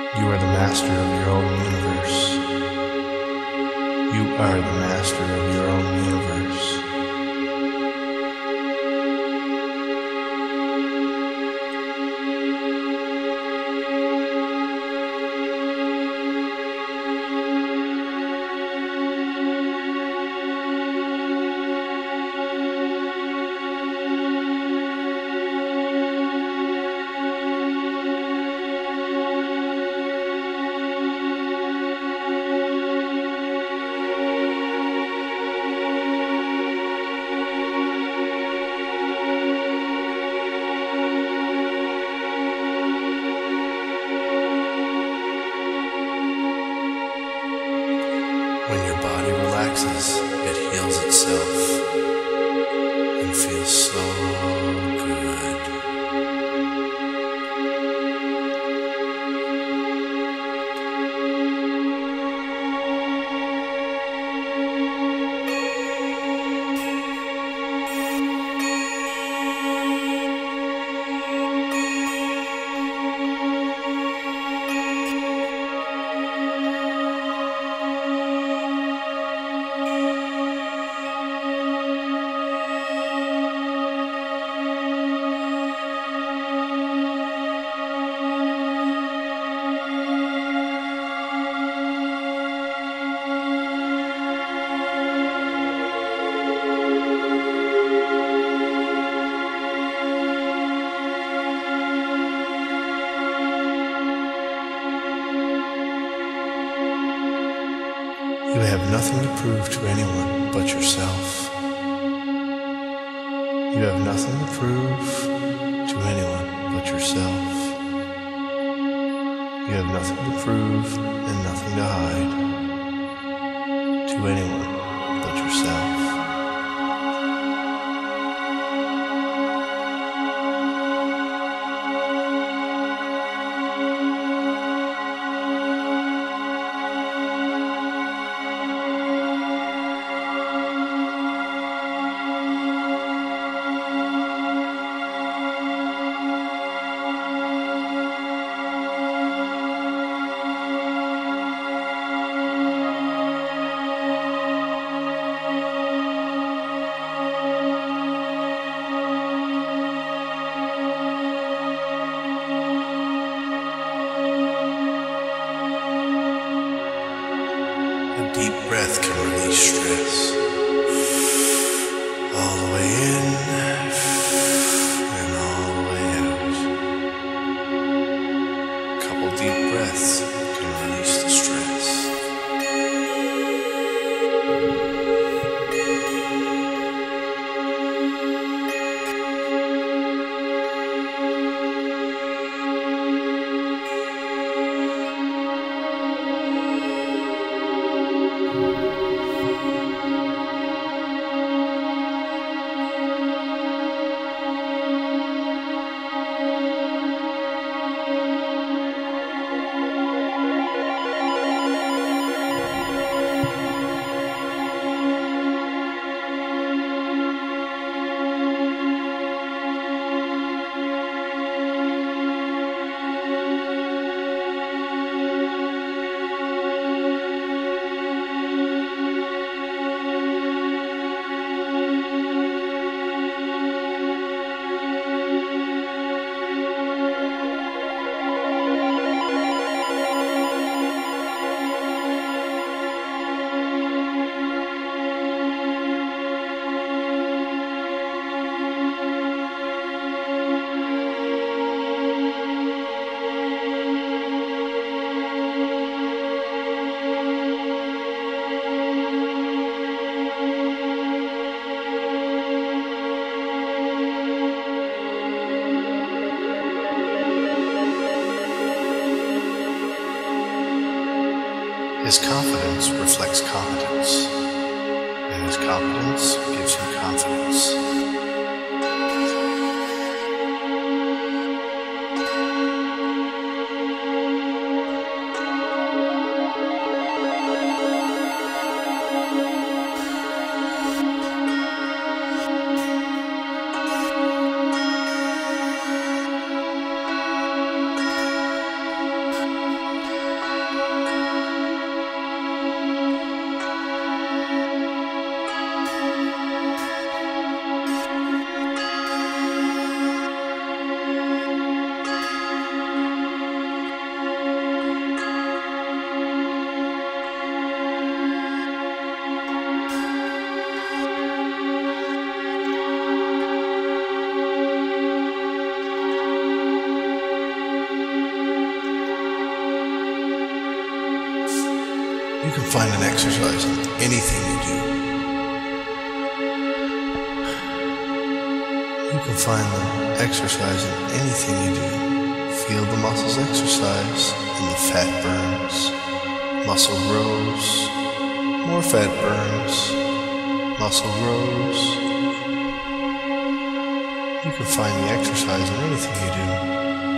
You are the master of your own universe. You are the master of your own universe. When your body relaxes, it heals itself and feels so good. You have nothing to prove to anyone but yourself. You have nothing to prove to anyone but yourself. You have nothing to prove and nothing to hide to anyone but yourself. A deep breath can release stress all the way in and all the way out. A couple deep breaths can release the stress. His confidence reflects competence, and his competence gives him confidence. You can find an exercise in anything you do. You can find the exercise in anything you do. Feel the muscles exercise and the fat burns. Muscle grows. More fat burns. Muscle grows. You can find the exercise in anything you do.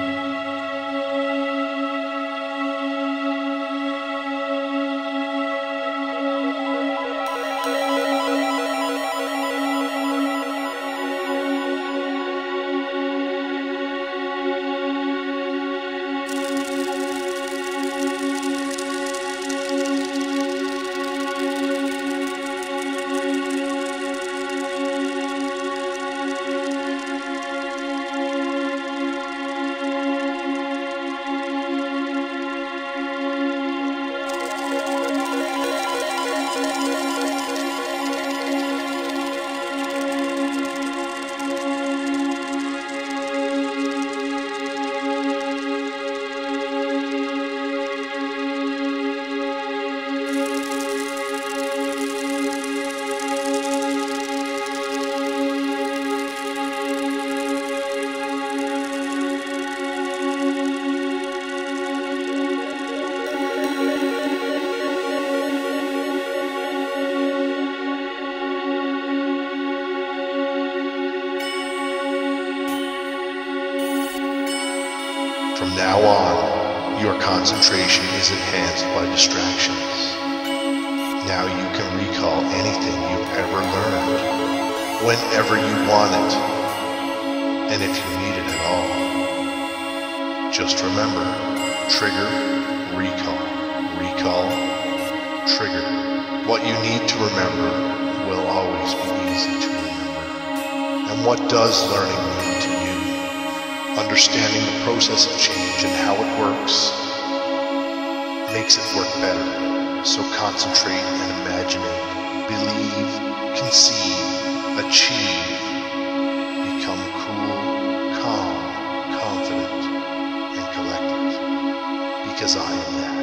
From now on, your concentration is enhanced by distractions. Now you can recall anything you've ever learned, whenever you want it, and if you need it at all. Just remember, trigger, recall, recall, trigger. What you need to remember will always be easy to remember. And what does learning mean to you? Understanding the process of change and how it works makes it work better. So concentrate and imaginate, believe, conceive, achieve, become cool, calm, confident, and collected. Because I am that.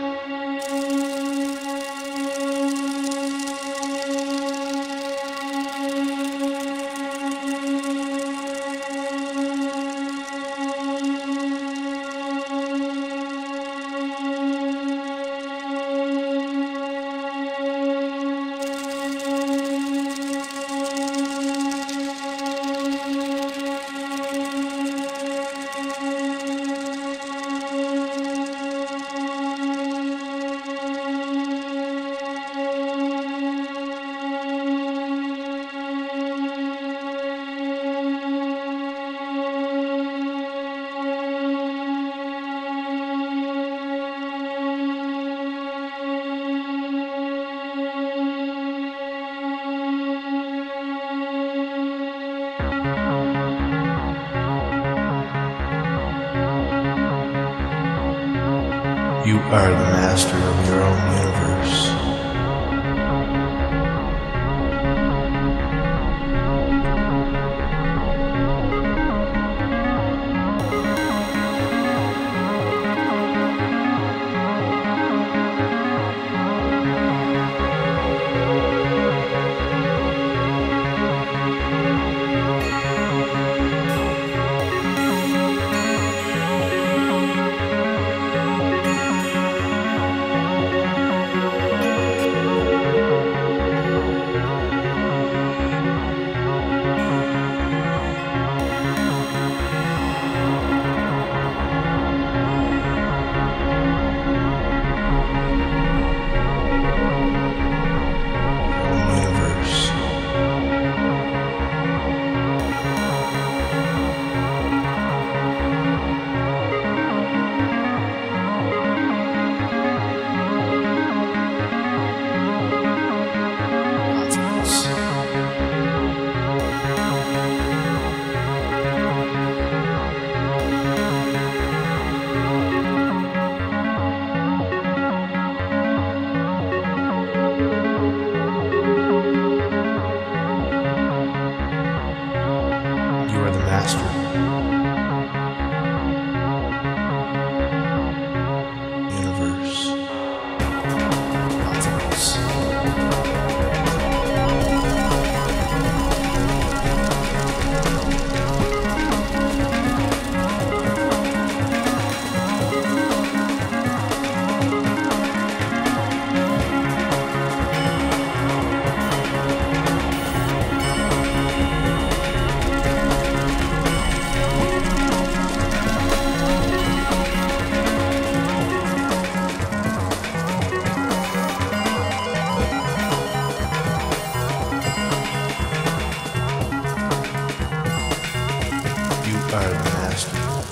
You are the master of your own universe. are the master.